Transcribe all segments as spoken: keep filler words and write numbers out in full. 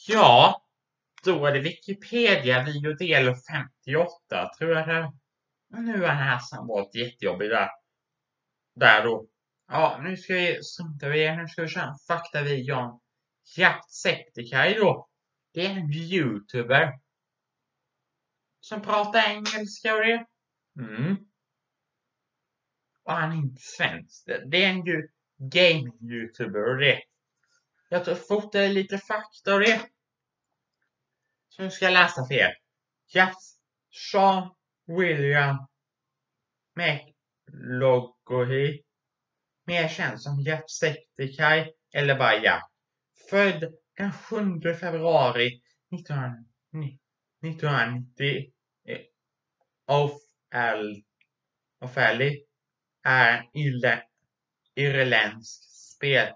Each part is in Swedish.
Ja, då är det Wikipedia-video del femtioåtta, tror jag det. Och nu är näsan varit jättejobbig där. Där då. Ja, nu ska vi strunta vi igen. Nu ska vi köra en faktavideo om Jacksepticeye då. Det är en YouTuber som pratar engelska och det. Mm. Och han är inte svensk. Det är en game-YouTuber och det. Jag tror fotade lite fakta och det. Så nu ska jag läsa för er. Japs, Sean William McLaughlin, mer känd som Jacksepticeye eller bara Jack. Född den sjunde februari nittonhundranittio of Offaly är en irländsk spel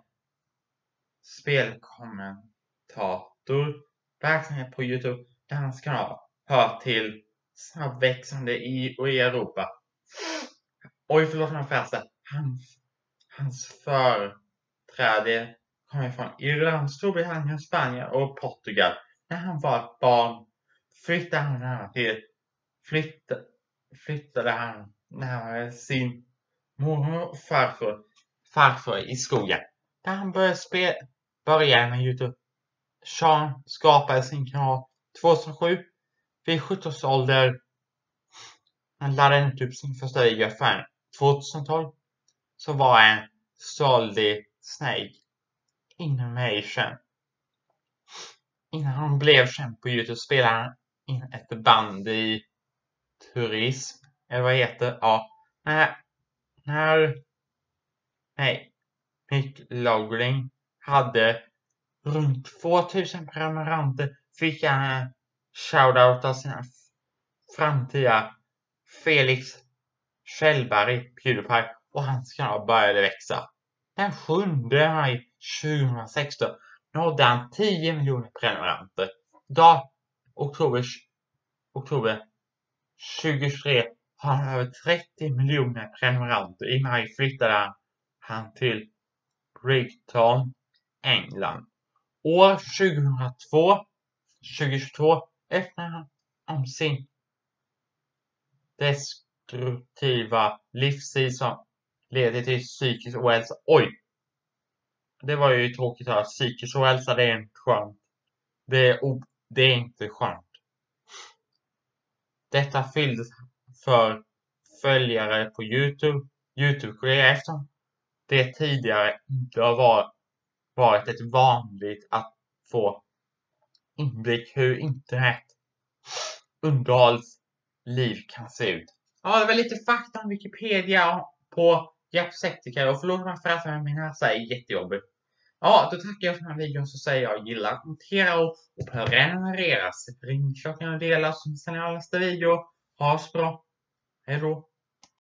spelkommentator verksamhet på YouTube där hans kanal hör till snabbväxande i och i Europa. Oj, förlåt mig förresten. Hans, hans företräde kommer från Irland, Storbritannien, Spanien och Portugal. När han var ett barn flyttade han till flyttade, flyttade han närmare sin mormor och farfar, farfar i skogen. Där han började spela, började med YouTube. Sean skapade sin kanal tjugohundrasju. Vid sjutton års ålder han laddade inte upp sin första video förrän tjugotolv. Så var en Solid Snake Animation. Innan han blev känd på YouTube spelade han in ett band i turism. Eller vad heter ja. När, när nej, McLaughlin hade runt tvåtusen prenumeranter fick han en shoutout av sina framtida Felix Kjellberg, PewDiePie, och hans kanal började växa. Den sjunde maj tjugohundrasexton nådde han tio miljoner prenumeranter. Då, oktober, oktober tjugohundratjugotre har han över trettio miljoner prenumeranter. I maj flyttade han till Brighton, England. År tjugohundratvå, tjugohundratjugotvå öppnade han om sin destruktiva livsstil som leder till psykisk ohälsa. Oj! Det var ju tråkigt att psykisk ohälsa, det är inte skönt. Det är, det är inte skönt. Detta fylldes för följare på YouTube, YouTube-kollegor eftersom det tidigare inte har varit, varit ett vanligt att få inblick hur internet underhållsliv kan se ut. Ja, det var lite fakta om Wikipedia på Jacksepticeye och förlåt mig för att med min näsa är jättejobbigt. Ja, då tackar jag för den här videon, så säger jag gilla, kommentera och, och prenumerera. Ring klockan och dela som sen i nästa video. Ha det bra. Hej då.